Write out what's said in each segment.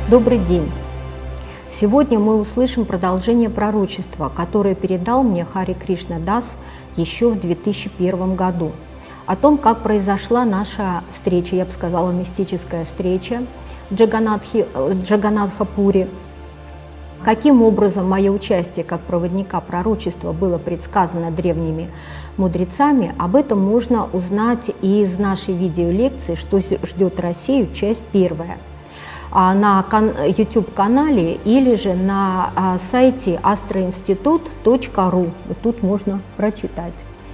Добрый день! Сегодня мы услышим продолжение пророчества, которое передал мне Хари Кришна Дас еще в 2001 году, о том, как произошла наша встреча, я бы сказала, мистическая встреча в Джаганнатха-Пури, каким образом мое участие как проводника пророчества было предсказано древними мудрецами. Об этом можно узнать из нашей видеолекции «Что ждет Россию?», часть первая, на YouTube-канале или же на сайте astroinstitut.ru. Тут можно прочитать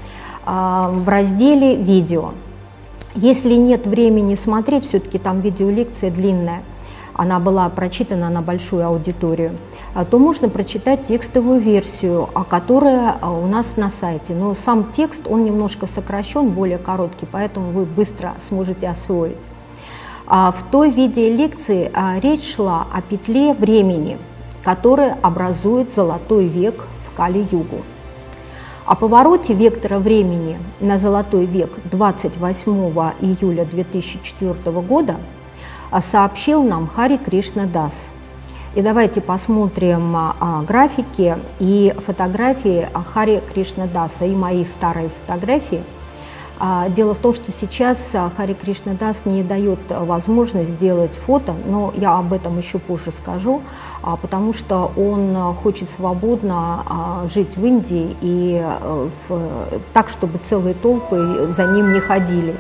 в разделе «Видео». Если нет времени смотреть, все-таки там видеолекция длинная, она была прочитана на большую аудиторию, то можно прочитать текстовую версию, которая у нас на сайте. Но сам текст, он немножко сокращен, более короткий, поэтому вы быстро сможете освоить. В той видеолекции речь шла о петле времени, которая образует золотой век в Кали-югу. О повороте вектора времени на золотой век 28 июля 2004 года сообщил нам Хари Кришна Дас. И давайте посмотрим графики и фотографии Хари Кришна Даса и мои старые фотографии. Дело в том, что сейчас Хари Кришна Дас не дает возможность сделать фото, но я об этом еще позже скажу, потому что он хочет свободно жить в Индии и так, чтобы целые толпы за ним не ходили.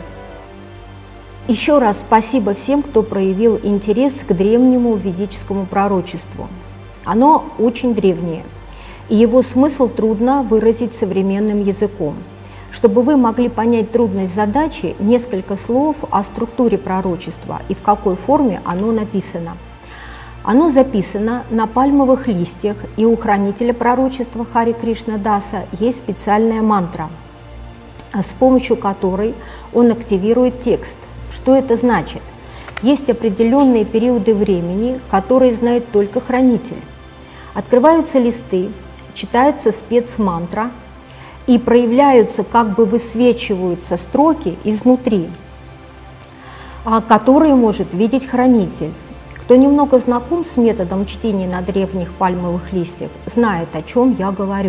Еще раз спасибо всем, кто проявил интерес к древнему ведическому пророчеству. Оно очень древнее, и его смысл трудно выразить современным языком. Чтобы вы могли понять трудность задачи, несколько слов о структуре пророчества и в какой форме оно написано. Оно записано на пальмовых листьях, и у хранителя пророчества Хари Кришна Даса есть специальная мантра, с помощью которой он активирует текст. Что это значит? Есть определенные периоды времени, которые знает только хранитель. Открываются листы, читается спецмантра, и проявляются, как бы высвечиваются строки изнутри, которые может видеть хранитель. Кто немного знаком с методом чтения на древних пальмовых листьях, знает, о чем я говорю.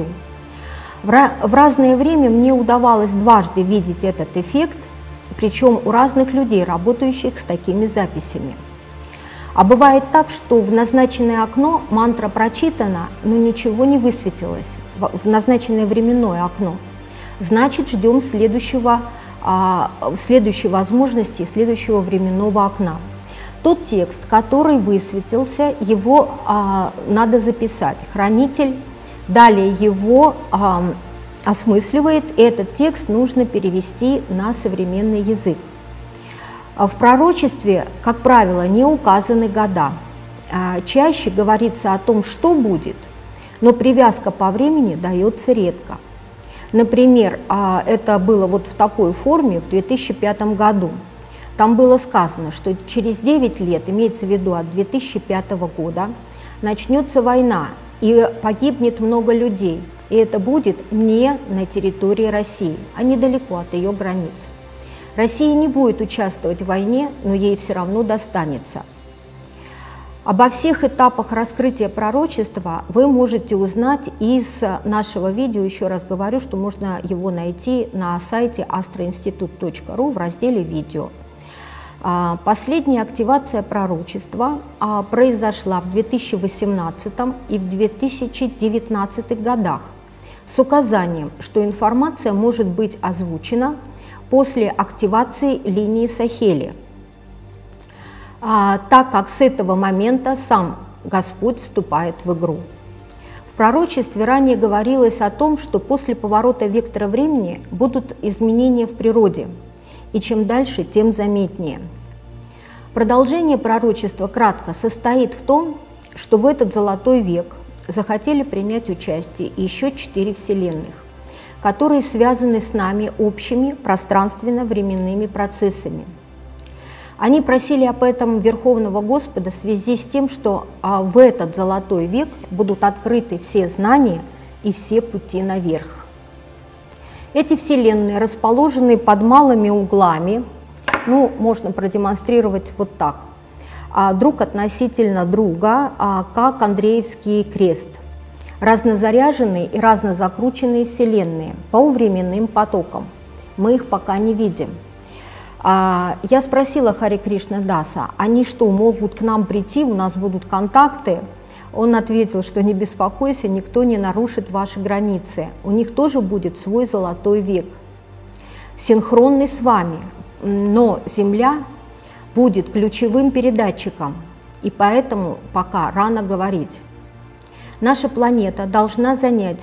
В разное время мне удавалось дважды видеть этот эффект, причем у разных людей, работающих с такими записями. А бывает так, что в назначенное окно мантра прочитана, но ничего не высветилось, в назначенное временное окно. Значит, ждем следующей возможности, следующего временного окна. Тот текст, который высветился, его надо записать. Хранитель далее его осмысливает, этот текст нужно перевести на современный язык. В пророчестве, как правило, не указаны года. Чаще говорится о том, что будет, но привязка по времени дается редко. Например, это было вот в такой форме в 2005 году. Там было сказано, что через 9 лет, имеется в виду от 2005 года, начнется война и погибнет много людей. И это будет не на территории России, а недалеко от ее границ. Россия не будет участвовать в войне, но ей все равно достанется. Обо всех этапах раскрытия пророчества вы можете узнать из нашего видео. Еще раз говорю, что можно его найти на сайте astroinstitut.ru в разделе «Видео». Последняя активация пророчества произошла в 2018 и в 2019 годах с указанием, что информация может быть озвучена после активации линии Сахели, так как с этого момента сам Господь вступает в игру. В пророчестве ранее говорилось о том, что после поворота вектора времени будут изменения в природе, и чем дальше, тем заметнее. Продолжение пророчества кратко состоит в том, что в этот золотой век захотели принять участие еще 4 вселенных, которые связаны с нами общими пространственно-временными процессами. Они просили об этом Верховного Господа в связи с тем, что в этот золотой век будут открыты все знания и все пути наверх. Эти вселенные расположены под малыми углами, можно продемонстрировать вот так. друг относительно друга, как Андреевский крест. Разнозаряженные и разнозакрученные вселенные по временным потокам. Мы их пока не видим. Я спросила Хари Кришна Даса, они что, могут к нам прийти, у нас будут контакты? Он ответил, что не беспокойся, никто не нарушит ваши границы. У них тоже будет свой золотой век, синхронный с вами, но Земля будет ключевым передатчиком, и поэтому пока рано говорить. Наша планета должна занять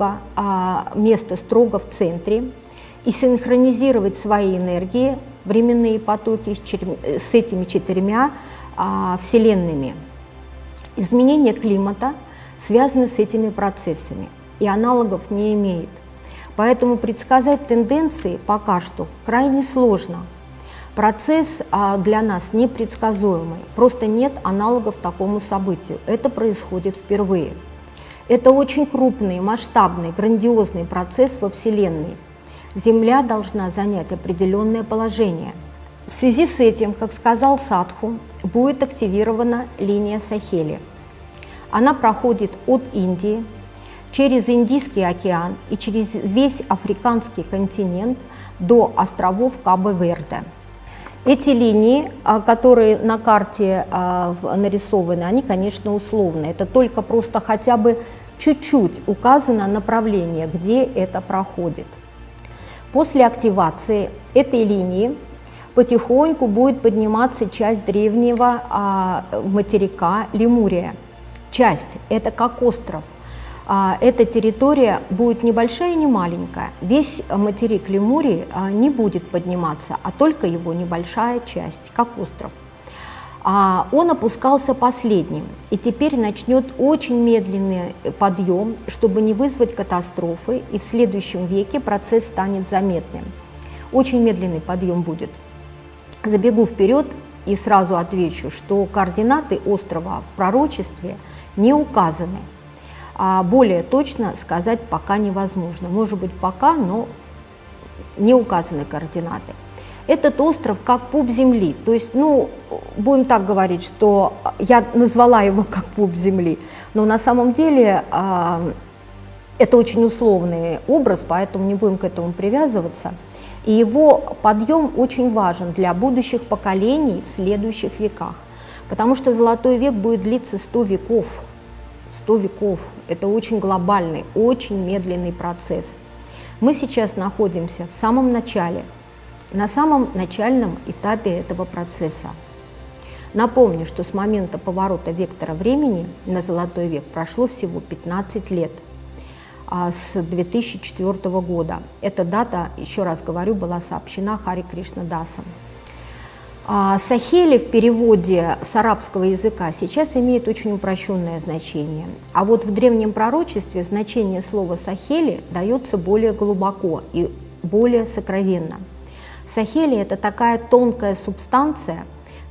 место строго в центре и синхронизировать свои энергии, временные потоки с этими 4 вселенными. Изменение климата связано с этими процессами и аналогов не имеет. Поэтому предсказать тенденции пока что крайне сложно. Процесс для нас непредсказуемый, просто нет аналогов такому событию. Это происходит впервые. Это очень крупный, масштабный, грандиозный процесс во Вселенной. Земля должна занять определенное положение. В связи с этим, как сказал Садху, будет активирована линия Сахели. Она проходит от Индии, через Индийский океан и через весь африканский континент до островов Кабо-Верде. Эти линии, которые на карте нарисованы, они, конечно, условные. Это только просто хотя бы чуть-чуть указано направление, где это проходит. После активации этой линии потихоньку будет подниматься часть древнего материка Лемурия. Часть – это как остров. Эта территория будет небольшая и не маленькая. Весь материк Лемурии не будет подниматься, а только его небольшая часть, как остров. Он опускался последним, и теперь начнет очень медленный подъем, чтобы не вызвать катастрофы, и в следующем веке процесс станет заметным. Очень медленный подъем будет. Забегу вперед и сразу отвечу, что координаты острова в пророчестве не указаны. Более точно сказать пока невозможно. Может быть пока, но не указаны координаты. Этот остров как пуп Земли, то есть, будем так говорить, что я назвала его как пуп Земли, но на самом деле это очень условный образ, поэтому не будем к этому привязываться. И его подъем очень важен для будущих поколений в следующих веках, потому что Золотой век будет длиться 100 веков. 100 веков – это очень глобальный, очень медленный процесс. Мы сейчас находимся в самом начале, на самом начальном этапе этого процесса. Напомню, что с момента поворота вектора времени на Золотой век прошло всего 15 лет, с 2004 года. Эта дата, еще раз говорю, была сообщена Хари Кришна Дасом. Сахели в переводе с арабского языка сейчас имеет очень упрощенное значение. А вот в древнем пророчестве значение слова Сахели дается более глубоко и более сокровенно. Сахели – это такая тонкая субстанция,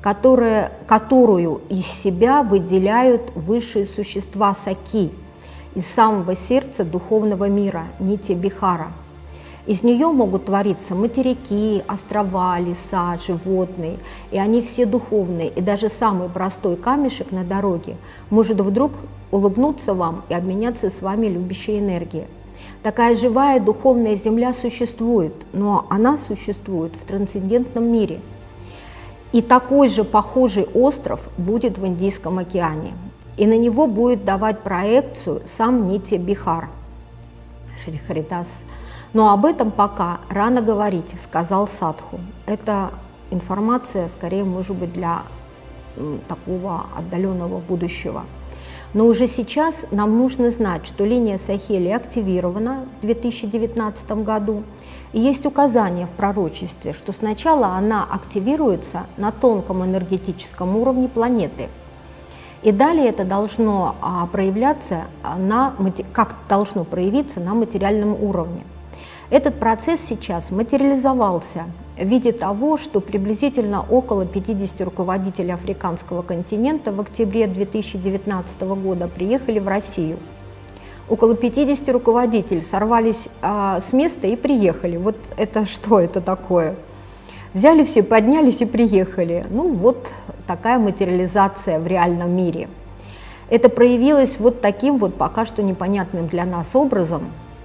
которую из себя выделяют высшие существа Саки, из самого сердца духовного мира, нити Бихара. Из нее могут твориться материки, острова, леса, животные, и они все духовные, и даже самый простой камешек на дороге может вдруг улыбнуться вам и обменяться с вами любящей энергией. Такая живая духовная земля существует, но она существует в трансцендентном мире. И такой же похожий остров будет в Индийском океане, и на него будет давать проекцию сам Нитья Бихар, Шри Харидас. Но об этом пока рано говорить, сказал Садху. Эта информация, скорее, может быть, для такого отдаленного будущего. Но уже сейчас нам нужно знать, что линия Сахели активирована в 2019 году. И есть указание в пророчестве, что сначала она активируется на тонком энергетическом уровне планеты. И далее это должно проявляться как должно проявиться на материальном уровне. Этот процесс сейчас материализовался в виде того, что приблизительно около 50 руководителей африканского континента в октябре 2019 года приехали в Россию. Около 50 руководителей сорвались с места и приехали. Вот это что это такое? Взяли все, поднялись и приехали. Ну вот такая материализация в реальном мире. Это проявилось вот таким вот пока что непонятным для нас образом.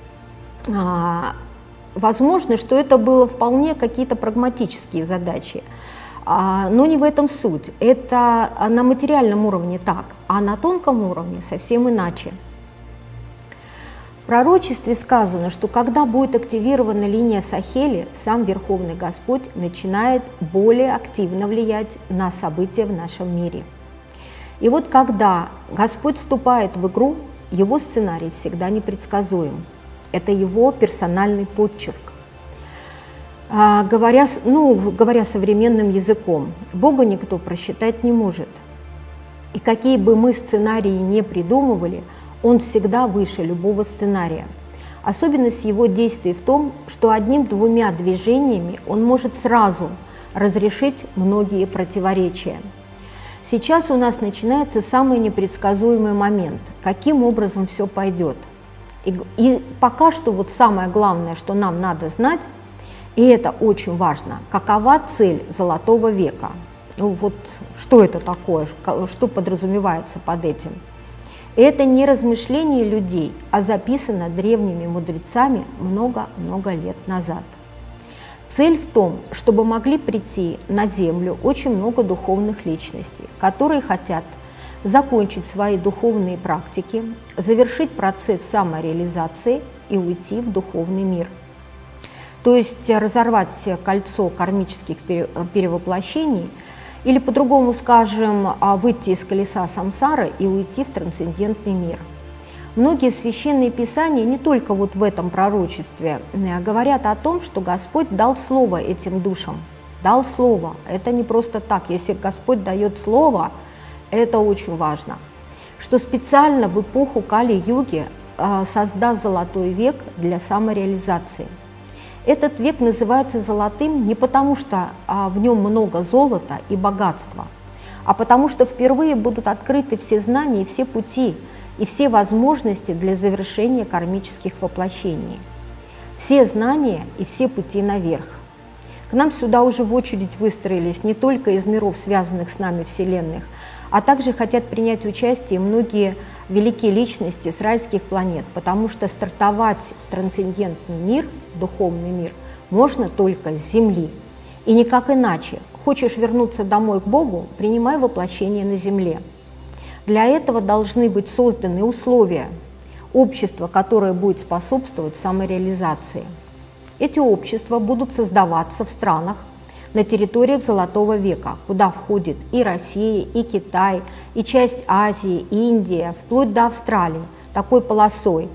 Возможно, что это было вполне какие-то прагматические задачи, но не в этом суть. Это на материальном уровне так, а на тонком уровне совсем иначе. В пророчестве сказано, что когда будет активирована линия Сахели, сам Верховный Господь начинает более активно влиять на события в нашем мире. И вот когда Господь вступает в игру, его сценарий всегда непредсказуем. Это его персональный подчерк. Говоря современным языком, Бога никто просчитать не может. И какие бы мы сценарии не придумывали, Он всегда выше любого сценария. Особенность его действий в том, что одним-двумя движениями Он может сразу разрешить многие противоречия. Сейчас у нас начинается самый непредсказуемый момент, каким образом все пойдет. И пока что вот самое главное, что нам надо знать, и это очень важно, какова цель Золотого века. Ну вот что это такое, что подразумевается под этим. Это не размышление людей, а записано древними мудрецами много-много лет назад. Цель в том, чтобы могли прийти на Землю очень много духовных личностей, которые хотят закончить свои духовные практики, завершить процесс самореализации и уйти в духовный мир. То есть разорвать кольцо кармических перевоплощений, или по-другому скажем, выйти из колеса самсары и уйти в трансцендентный мир. Многие священные писания, не только вот в этом пророчестве, говорят о том, что Господь дал слово этим душам. Дал слово. Это не просто так. Если Господь дает слово, это очень важно. Что специально в эпоху Кали-юги создаст золотой век для самореализации. Этот век называется золотым не потому, что в нем много золота и богатства, а потому что впервые будут открыты все знания и все пути, и все возможности для завершения кармических воплощений. Все знания и все пути наверх. К нам сюда уже в очередь выстроились не только из миров, связанных с нами вселенных, а также хотят принять участие многие великие личности с райских планет, потому что стартовать в трансцендентный мир, духовный мир, можно только с Земли. И никак иначе. Хочешь вернуться домой к Богу, принимай воплощение на Земле. Для этого должны быть созданы условия, общество, которое будет способствовать самореализации. Эти общества будут создаваться в странах, на территориях Золотого века, куда входит и Россия, и Китай, и часть Азии, Индия, вплоть до Австралии, такой полосой.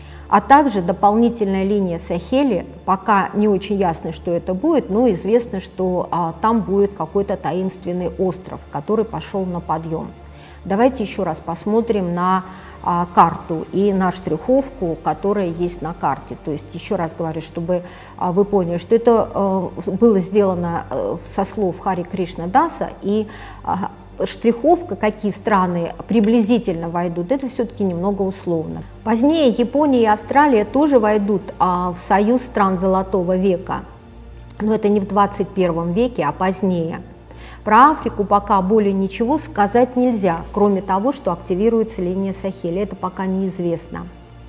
А также дополнительная линия Сахели, пока не очень ясно, что это будет, но известно, что там будет какой-то таинственный остров, который пошел на подъем. Давайте еще раз посмотрим на карту и на штриховку, которая есть на карте. То есть еще раз говорю, чтобы вы поняли, что это было сделано со слов Хари Кришна Даса, и штриховка, какие страны приблизительно войдут, это все-таки немного условно. Позднее Япония и Австралия тоже войдут в союз стран Золотого века, но это не в 21 веке, а позднее. Про Африку пока более ничего сказать нельзя, кроме того, что активируется линия Сахели. Это пока неизвестно.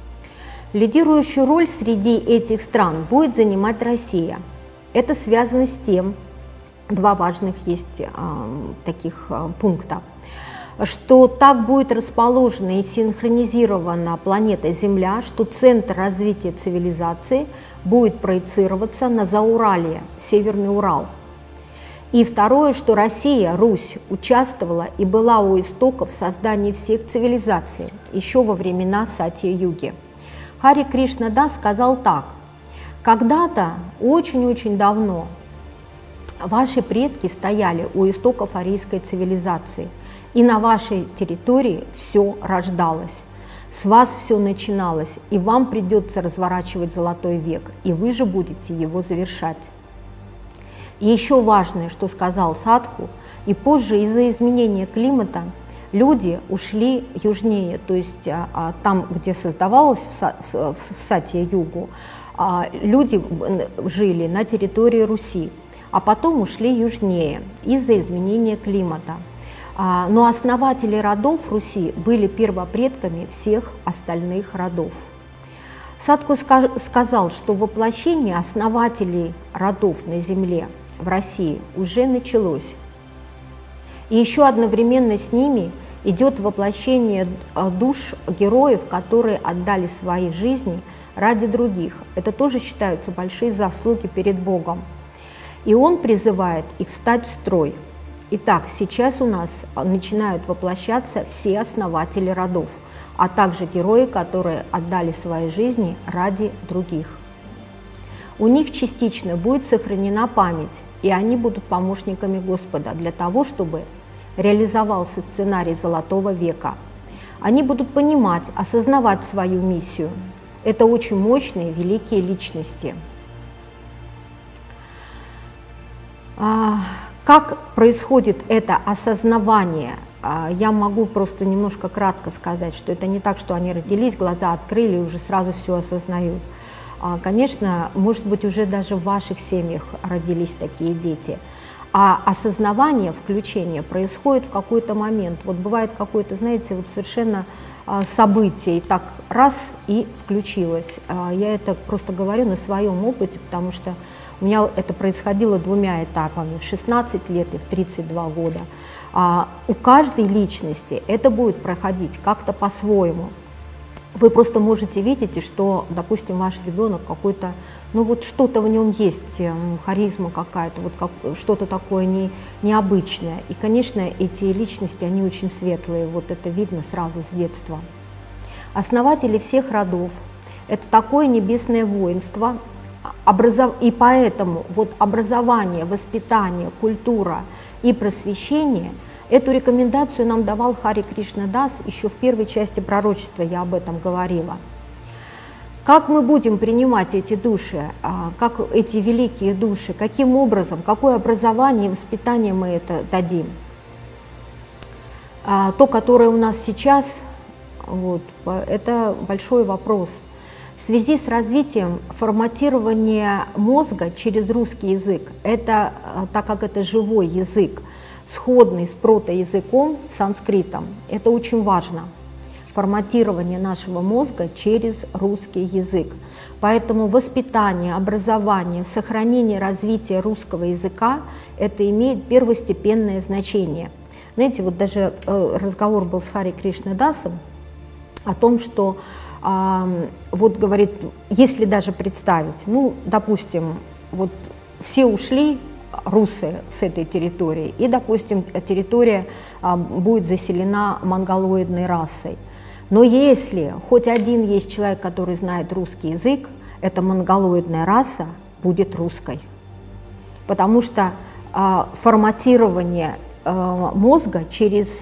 Лидирующую роль среди этих стран будет занимать Россия. Это связано с тем, два важных есть таких пункта, что так будет расположена и синхронизирована планета Земля, что центр развития цивилизации будет проецироваться на Зауралье, Северный Урал. И второе, что Россия, Русь, участвовала и была у истоков создания всех цивилизаций, еще во времена Сатья-юги. Хари Кришна Дас сказал так: когда-то, очень-очень давно, ваши предки стояли у истоков арийской цивилизации, и на вашей территории все рождалось. С вас все начиналось, и вам придется разворачивать золотой век, и вы же будете его завершать. И еще важное, что сказал Садху, и позже из-за изменения климата люди ушли южнее, то есть там, где создавалось в Сатья-югу, люди жили на территории Руси, а потом ушли южнее из-за изменения климата. Но основатели родов Руси были первопредками всех остальных родов. Садко сказал, что воплощение основателей родов на земле в России уже началось. И еще одновременно с ними идет воплощение душ героев, которые отдали свои жизни ради других. Это тоже считаются большие заслуги перед Богом. И он призывает их стать в строй. Итак, сейчас у нас начинают воплощаться все основатели родов, а также герои, которые отдали свои жизни ради других. У них частично будет сохранена память, и они будут помощниками Господа для того, чтобы реализовался сценарий Золотого века. Они будут понимать, осознавать свою миссию. Это очень мощные, великие личности. Как происходит это осознавание? Я могу просто немножко кратко сказать, что это не так, что они родились, глаза открыли и уже сразу все осознают. Конечно, может быть, уже даже в ваших семьях родились такие дети. А осознавание, включение происходит в какой-то момент. Вот бывает какое-то, знаете, вот совершенно событие, и так раз и включилось. Я это просто говорю на своем опыте, потому что у меня это происходило двумя этапами, в 16 лет и в 32 года. У каждой личности это будет проходить как-то по-своему. Вы просто можете видеть, что, допустим, ваш ребенок какой-то, ну вот что-то в нем есть, харизма какая-то, вот что-то такое необычное. И, конечно, эти личности, они очень светлые, вот это видно сразу с детства. Основатели всех родов – это такое небесное воинство, и поэтому вот образование, воспитание, культура и просвещение – эту рекомендацию нам давал Хари Кришна Дас еще в первой части пророчества, я об этом говорила. Как мы будем принимать эти души, как эти великие души, каким образом, какое образование и воспитание мы это дадим? То, которое у нас сейчас, вот, это большой вопрос. В связи с развитием форматирования мозга через русский язык, это, так как это живой язык, сходный с протоязыком, санскритом, это очень важно. Форматирование нашего мозга через русский язык. Поэтому воспитание, образование, сохранение, развитие русского языка – это имеет первостепенное значение. Знаете, вот даже разговор был с Хари Кришна Дасом о том, что вот говорит, если даже представить, ну, допустим, вот все ушли, русы, с этой территории, и, допустим, территория будет заселена монголоидной расой. Но если хоть один есть человек, который знает русский язык, эта монголоидная раса будет русской. Потому что форматирование мозга через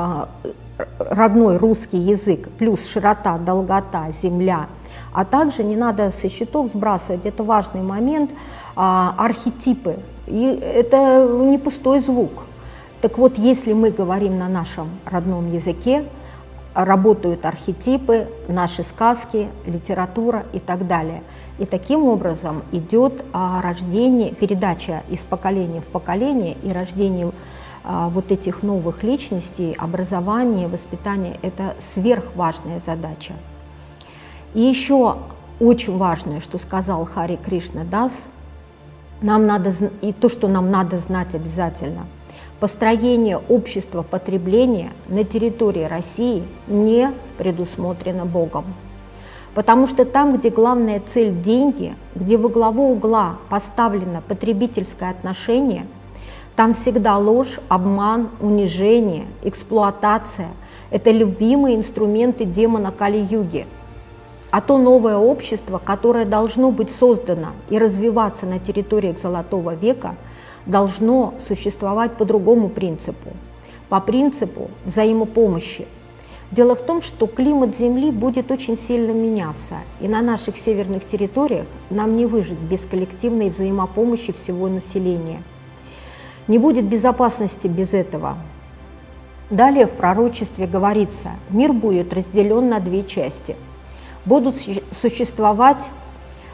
родной русский язык, плюс широта, долгота, земля, а также не надо со счетов сбрасывать, это важный момент, архетипы. И это не пустой звук. Так вот, если мы говорим на нашем родном языке, работают архетипы, наши сказки, литература и так далее. И таким образом идет рождение, передача из поколения в поколение и рождение вот этих новых личностей, образование, воспитание – это сверхважная задача. И еще очень важное, что сказал Хари Кришна Дас, нам надо, и то, что нам надо знать обязательно, построение общества потребления на территории России не предусмотрено Богом. Потому что там, где главная цель – деньги, где во главу угла поставлено потребительское отношение, там всегда ложь, обман, унижение, эксплуатация – это любимые инструменты демона Кали-юги. А то новое общество, которое должно быть создано и развиваться на территориях Золотого века, должно существовать по другому принципу, по принципу взаимопомощи. Дело в том, что климат Земли будет очень сильно меняться, и на наших северных территориях нам не выжить без коллективной взаимопомощи всего населения. Не будет безопасности без этого. Далее в пророчестве говорится, мир будет разделен на две части. Будут существовать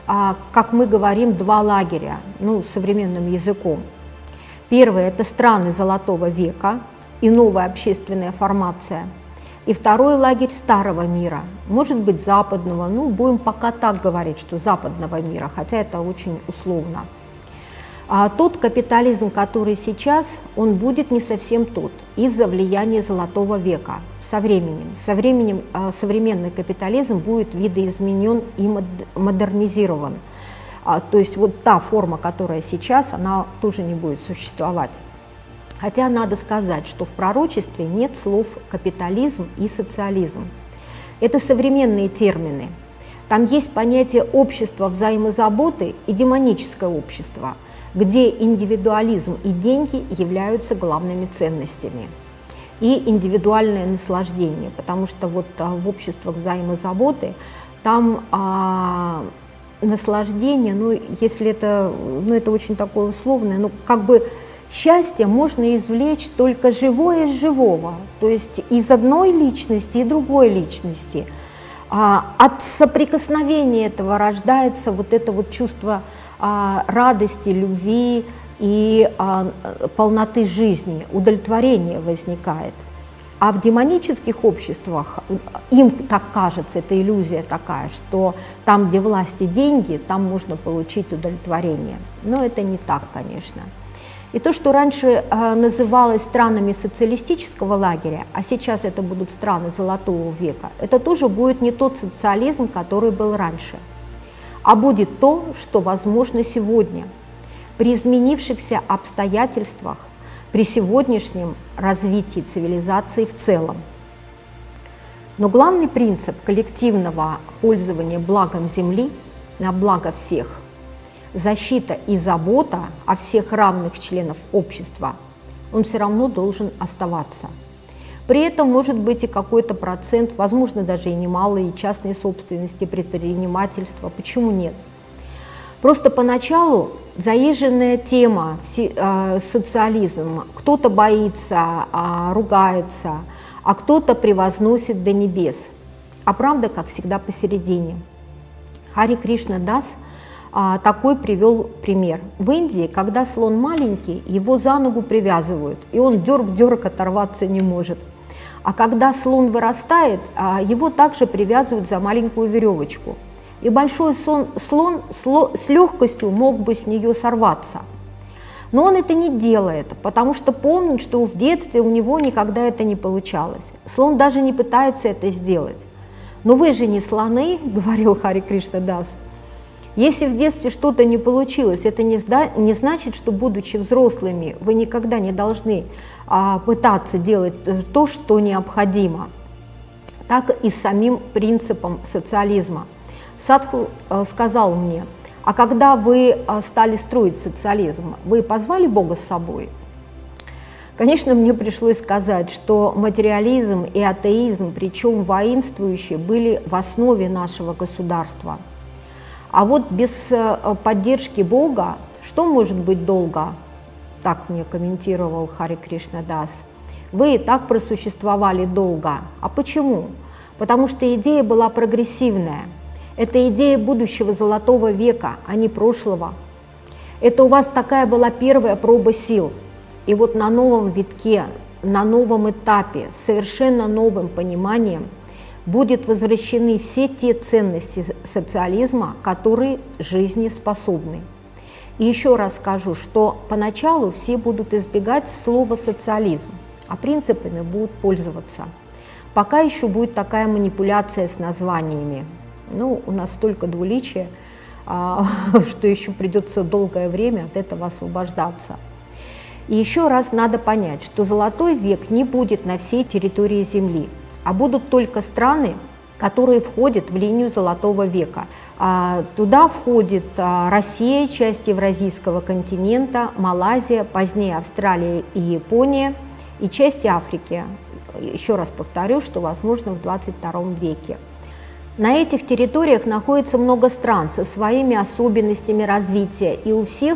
как мы говорим, два лагеря, ну, современным языком. Первый – это страны Золотого века и новая общественная формация. И второй лагерь старого мира, может быть, западного, ну, будем пока так говорить, что западного мира, хотя это очень условно. А тот капитализм, который сейчас, он будет не совсем тот, из-за влияния Золотого века. Со временем современный капитализм будет видоизменен и модернизирован. То есть вот та форма, которая сейчас, она тоже не будет существовать. Хотя надо сказать, что в пророчестве нет слов «капитализм» и «социализм». Это современные термины. Там есть понятие общества взаимозаботы и демоническое общество, где индивидуализм и деньги являются главными ценностями. И индивидуальное наслаждение, потому что вот в обществах взаимозаботы там наслаждение, ну, если это, ну, это очень такое условное, ну, как бы счастье можно извлечь только живое из живого, то есть из одной личности и другой личности. От соприкосновения этого рождается вот это вот чувство радости, любви и полноты жизни, удовлетворение возникает. А в демонических обществах, им так кажется, это иллюзия такая, что там, где власть и деньги, там можно получить удовлетворение. Но это не так, конечно. И то, что раньше называлось странами социалистического лагеря, а сейчас это будут страны Золотого века, это тоже будет не тот социализм, который был раньше, а будет то, что возможно сегодня, при изменившихся обстоятельствах, при сегодняшнем развитии цивилизации в целом. Но главный принцип коллективного пользования благом Земли на благо всех, защита и забота о всех равных членов общества, он все равно должен оставаться. При этом может быть и какой-то процент, возможно, даже и немалый, и частной собственности, предпринимательства. Почему нет? Просто поначалу заезженная тема социализм. Кто-то боится, ругается, а кто-то превозносит до небес. А правда, как всегда, посередине. Хари Кришна Дас такой привел пример. В Индии, когда слон маленький, его за ногу привязывают, и он дерг-дерг оторваться не может. А когда слон вырастает, его также привязывают за маленькую веревочку. И большой слон с легкостью мог бы с нее сорваться. Но он это не делает, потому что помнит, что в детстве у него никогда это не получалось. Слон даже не пытается это сделать. «Но вы же не слоны», — говорил Хари Кришна Дас. «Если в детстве что-то не получилось, это не значит, что, будучи взрослыми, вы никогда не должны пытаться делать то, что необходимо». Так и с самим принципом социализма. Садхгуру сказал мне: «А когда вы стали строить социализм, вы позвали Бога с собой?» Конечно, мне пришлось сказать, что материализм и атеизм, причем воинствующие, были в основе нашего государства. А вот без поддержки Бога что может быть долго? Так мне комментировал Хари Кришна Дас. Вы и так просуществовали долго. А почему? Потому что идея была прогрессивная. Это идея будущего Золотого века, а не прошлого. Это у вас такая была первая проба сил. И вот на новом витке, на новом этапе, с совершенно новым пониманием будут возвращены все те ценности социализма, которые жизнеспособны. И еще раз скажу, что поначалу все будут избегать слова «социализм», а принципами будут пользоваться. Пока еще будет такая манипуляция с названиями. Ну, у нас столько двуличия, что еще придется долгое время от этого освобождаться. И еще раз надо понять, что Золотой век не будет на всей территории Земли, а будут только страны, которые входят в линию Золотого века. Туда входит Россия, часть Евразийского континента, Малайзия, позднее Австралия и Япония, и часть Африки. Еще раз повторю, что возможно в 22 веке. На этих территориях находится много стран со своими особенностями развития, и у всех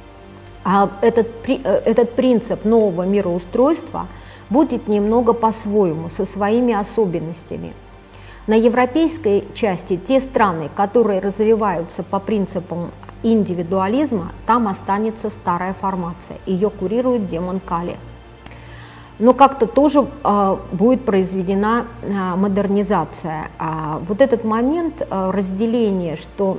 этот принцип нового мироустройства будет немного по-своему, со своими особенностями. На европейской части те страны, которые развиваются по принципам индивидуализма, там останется старая формация, ее курирует демон Кали. Но как-то тоже будет произведена модернизация. Вот этот момент разделения, что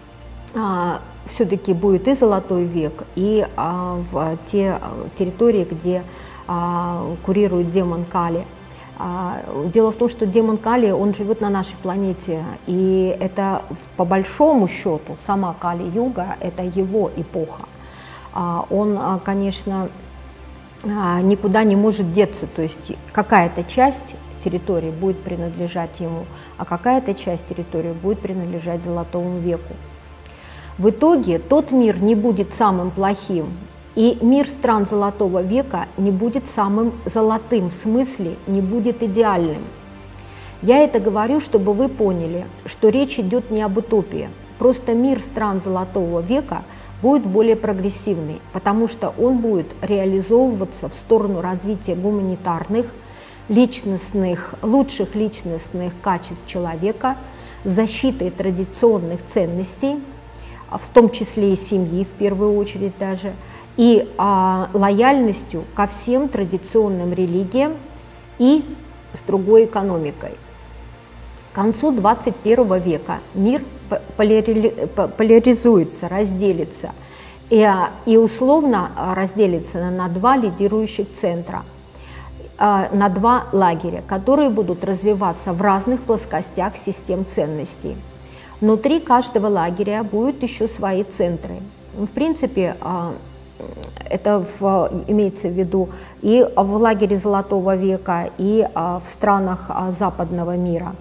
все-таки будет и Золотой век, и в те территории, где курирует демон Кали. Дело в том, что демон Кали, он живет на нашей планете, и это по большому счету сама Кали-юга, это его эпоха. Он, конечно, никуда не может деться, то есть какая-то часть территории будет принадлежать ему, а какая-то часть территории будет принадлежать Золотому веку. В итоге тот мир не будет самым плохим, и мир стран Золотого века не будет самым золотым, в смысле не будет идеальным. Я это говорю, чтобы вы поняли, что речь идет не об утопии, просто мир стран Золотого века будет более прогрессивный, потому что он будет реализовываться в сторону развития гуманитарных, лучших личностных качеств человека, защитой традиционных ценностей, в том числе и семьи в первую очередь даже, и лояльностью ко всем традиционным религиям и с другой экономикой. К концу 21 века мир поляризуется, разделится и условно разделится на два лидирующих центра, на два лагеря, которые будут развиваться в разных плоскостях систем ценностей. Внутри каждого лагеря будут еще свои центры. В принципе, это имеется в виду и в лагере Золотого века, и в странах западного мира.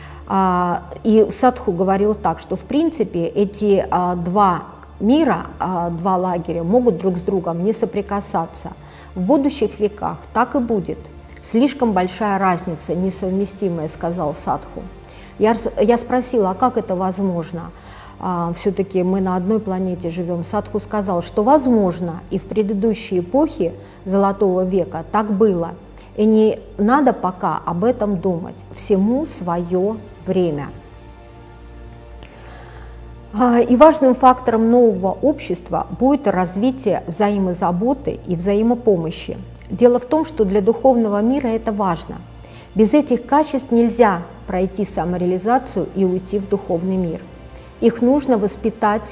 И Садхгу говорил так, что в принципе эти два мира, два лагеря могут друг с другом не соприкасаться. В будущих веках так и будет. Слишком большая разница, несовместимая, сказал Садхгу. Я спросила, а как это возможно? Все-таки мы на одной планете живем. Садхгу сказал, что возможно, и в предыдущие эпохи Золотого века так было. И не надо пока об этом думать. Всему свое время. И важным фактором нового общества будет развитие взаимозаботы и взаимопомощи. Дело в том, что для духовного мира это важно. Без этих качеств нельзя пройти самореализацию и уйти в духовный мир. Их нужно воспитать,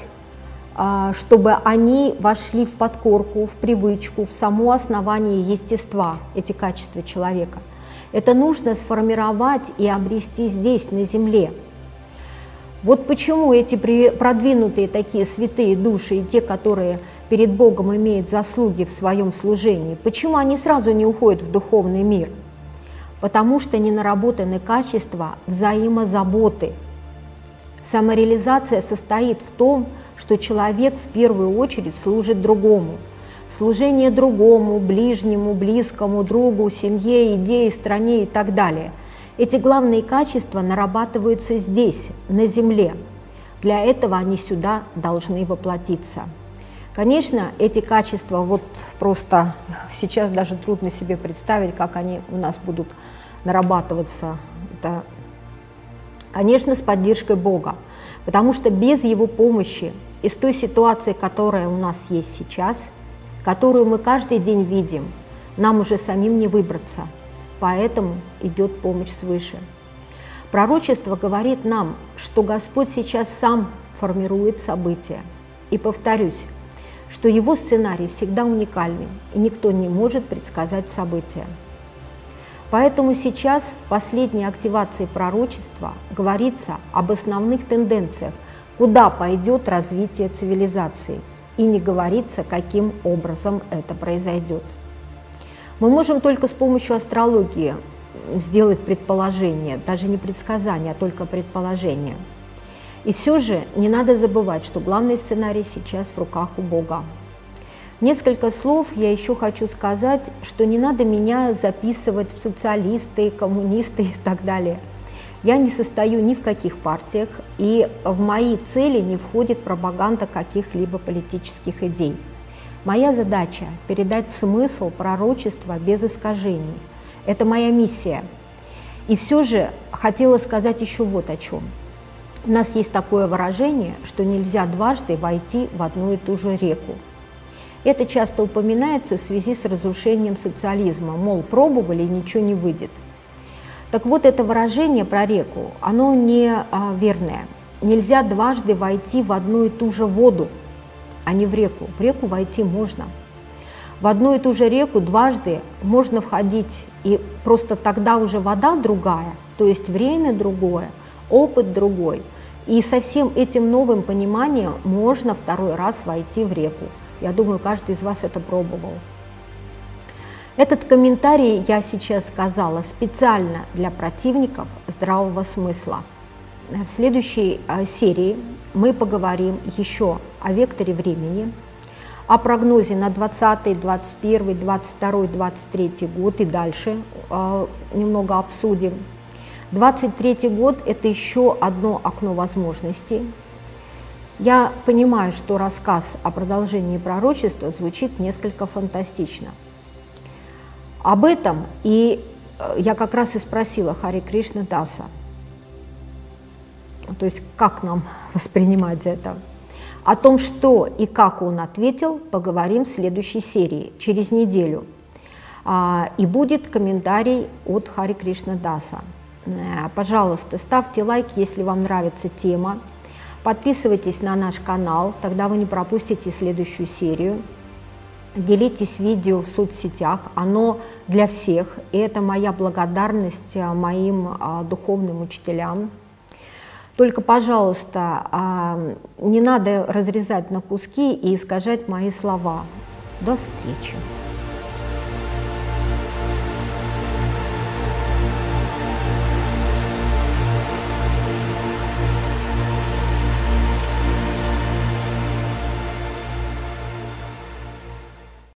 чтобы они вошли в подкорку, в привычку, в само основание естества, эти качества человека. Это нужно сформировать и обрести здесь, на земле. Вот почему эти продвинутые такие святые души и те, которые перед Богом имеют заслуги в своем служении, почему они сразу не уходят в духовный мир? Потому что не наработаны качества взаимозаботы. Самореализация состоит в том, что человек в первую очередь служит другому. Служение другому, ближнему, близкому, другу, семье, идее, стране и так далее. Эти главные качества нарабатываются здесь, на земле. Для этого они сюда должны воплотиться. Конечно, эти качества вот просто сейчас даже трудно себе представить, как они у нас будут нарабатываться. Это, конечно, с поддержкой Бога, потому что без Его помощи из той ситуации, которая у нас есть сейчас, которую мы каждый день видим, нам уже самим не выбраться, поэтому идет помощь свыше. Пророчество говорит нам, что Господь сейчас сам формирует события. И повторюсь, что Его сценарий всегда уникальный, и никто не может предсказать события. Поэтому сейчас в последней активации пророчества говорится об основных тенденциях, куда пойдет развитие цивилизации, и не говорится, каким образом это произойдет. Мы можем только с помощью астрологии сделать предположение, даже не предсказание, а только предположение. И все же не надо забывать, что главный сценарий сейчас в руках у Бога. Несколько слов я еще хочу сказать, что не надо меня записывать в социалисты, коммунисты и так далее. Я не состою ни в каких партиях, и в мои цели не входит пропаганда каких-либо политических идей. Моя задача – передать смысл пророчества без искажений. Это моя миссия. И все же хотела сказать еще вот о чем. У нас есть такое выражение, что нельзя дважды войти в одну и ту же реку. Это часто упоминается в связи с разрушением социализма, мол, пробовали и ничего не выйдет. Так вот, это выражение про реку, оно не верное. Нельзя дважды войти в одну и ту же воду, а не в реку. В реку войти можно. В одну и ту же реку дважды можно входить, и просто тогда уже вода другая, то есть время другое, опыт другой. И со всем этим новым пониманием можно второй раз войти в реку. Я думаю, каждый из вас это пробовал. Этот комментарий я сейчас сказала специально для противников здравого смысла. В следующей серии мы поговорим еще о векторе времени, о прогнозе на 20, 21, 22, 23 год и дальше немного обсудим. 23 год – это еще одно окно возможностей. Я понимаю, что рассказ о продолжении пророчества звучит несколько фантастично. Об этом и я как раз и спросила Хари Кришна Даса, то есть как нам воспринимать это. О том, что и как он ответил, поговорим в следующей серии, через неделю. И будет комментарий от Хари Кришна Даса. Пожалуйста, ставьте лайк, если вам нравится тема. Подписывайтесь на наш канал, тогда вы не пропустите следующую серию. Делитесь видео в соцсетях, оно для всех, и это моя благодарность моим духовным учителям. Только, пожалуйста, не надо разрезать на куски и искажать мои слова. До встречи!